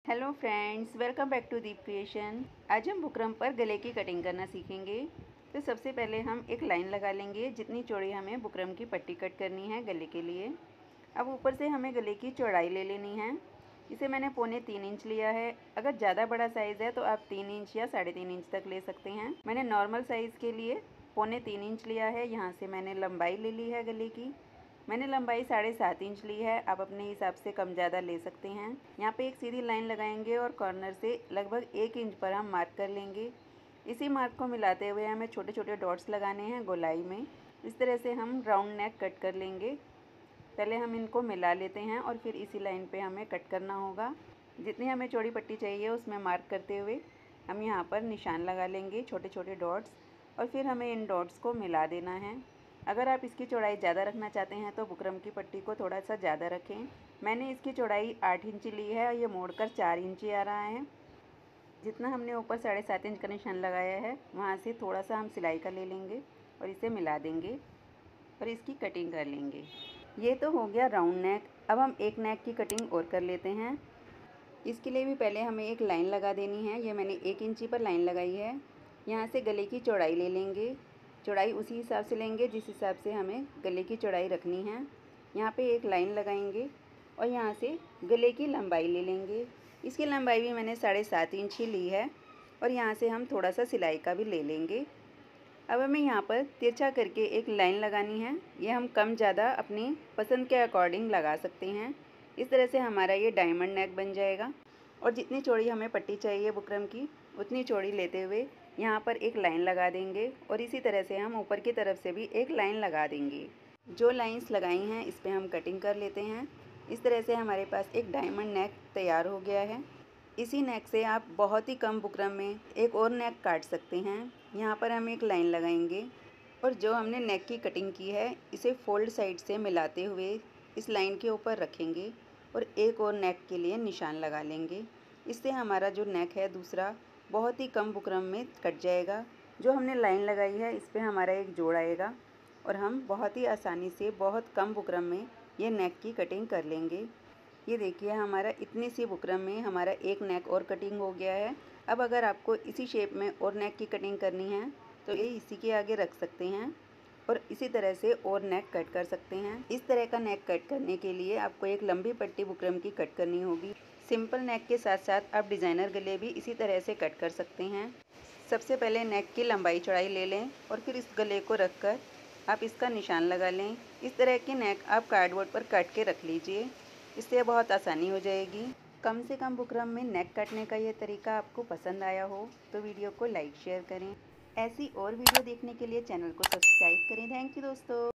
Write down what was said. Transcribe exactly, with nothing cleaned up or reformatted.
Hello friends, welcome back to Deep creation. आज हम buckram पर गले की कटिंग करना सीखेंगे। तो सबसे पहले हम एक लाइन लगा लेंगे जितनी चौड़ी हमें बुकरम की पट्टी कट करनी है गले के लिए। अब ऊपर से हमें गले की चौड़ाई ले लेनी है। इसे मैंने पौने तीन इंच लिया है। अगर ज़्यादा बड़ा साइज़ है तो आप तीन इंच या साढ़े तीन इंच तक ले सकते हैं। मैंने नॉर्मल साइज़ के लिए पौने तीन इंच लिया है। यहाँ से मैंने लंबाई ले ली है गले की। मैंने लंबाई साढ़े सात इंच ली है। आप अपने हिसाब से कम ज़्यादा ले सकते हैं। यहाँ पे एक सीधी लाइन लगाएंगे और कॉर्नर से लगभग एक इंच पर हम मार्क कर लेंगे। इसी मार्क को मिलाते हुए हमें छोटे छोटे डॉट्स लगाने हैं गोलाई में। इस तरह से हम राउंड नेक कट कर लेंगे। पहले हम इनको मिला लेते हैं और फिर इसी लाइन पे हमें कट करना होगा। जितनी हमें चौड़ी पट्टी चाहिए उसमें मार्क करते हुए हम यहाँ पर निशान लगा लेंगे, छोटे छोटे डॉट्स, और फिर हमें इन डॉट्स को मिला देना है। अगर आप इसकी चौड़ाई ज़्यादा रखना चाहते हैं तो बुकरम की पट्टी को थोड़ा सा ज़्यादा रखें। मैंने इसकी चौड़ाई आठ इंच ली है और ये मोड़कर चार इंच आ रहा है। जितना हमने ऊपर साढ़े सात इंच का निशान लगाया है वहाँ से थोड़ा सा हम सिलाई का ले लेंगे और इसे मिला देंगे और इसकी कटिंग कर लेंगे। ये तो हो गया राउंड नेक। अब हम एक नेक की कटिंग और कर लेते हैं। इसके लिए भी पहले हमें एक लाइन लगा देनी है। ये मैंने एक इंची पर लाइन लगाई है। यहाँ से गले की चौड़ाई ले लेंगे। चौड़ाई उसी हिसाब से लेंगे जिस हिसाब से हमें गले की चौड़ाई रखनी है। यहाँ पे एक लाइन लगाएंगे और यहाँ से गले की लंबाई ले लेंगे। इसकी लंबाई भी मैंने साढ़े सात इंच ही ली है और यहाँ से हम थोड़ा सा सिलाई का भी ले लेंगे। अब हमें यहाँ पर तिरछा करके एक लाइन लगानी है। ये हम कम ज़्यादा अपनी पसंद के अकॉर्डिंग लगा सकते हैं। इस तरह से हमारा ये डायमंड नेक बन जाएगा। और जितनी चौड़ी हमें पट्टी चाहिए बुकरम की उतनी चौड़ी लेते हुए यहाँ पर एक लाइन लगा देंगे और इसी तरह से हम ऊपर की तरफ से भी एक लाइन लगा देंगे। जो लाइंस लगाई हैं इस पर हम कटिंग कर लेते हैं। इस तरह से हमारे पास एक डायमंड नेक तैयार हो गया है। इसी नेक से आप बहुत ही कम बुकरम में एक और नेक काट सकते हैं। यहाँ पर हम एक लाइन लगाएंगे और जो हमने नेक की कटिंग की है इसे फोल्ड साइड से मिलाते हुए इस लाइन के ऊपर रखेंगे और एक और नेक के लिए निशान लगा लेंगे। इससे हमारा जो नेक है दूसरा बहुत ही कम बुकरम में कट जाएगा। जो हमने लाइन लगाई है इस पर हमारा एक जोड़ आएगा और हम बहुत ही आसानी से बहुत कम बुकरम में ये नेक की कटिंग कर लेंगे। ये देखिए हमारा इतनी सी बुकरम में हमारा एक नेक और कटिंग हो गया है। अब अगर आपको इसी शेप में और नेक की कटिंग करनी है तो ये इसी के आगे रख सकते हैं और इसी तरह से और नेक कट कर सकते हैं। इस तरह का नेक कट करने के लिए आपको एक लंबी पट्टी बुकरम की कट करनी होगी। सिंपल नेक के साथ साथ आप डिज़ाइनर गले भी इसी तरह से कट कर सकते हैं। सबसे पहले नेक की लंबाई चौड़ाई ले लें और फिर इस गले को रख कर आप इसका निशान लगा लें। इस तरह की नेक आप कार्डबोर्ड पर काट के रख लीजिए, इससे बहुत आसानी हो जाएगी। कम से कम बुकरम में नेक काटने का ये तरीका आपको पसंद आया हो तो वीडियो को लाइक शेयर करें। ऐसी और वीडियो देखने के लिए चैनल को सब्सक्राइब करें। थैंक यू दोस्तों।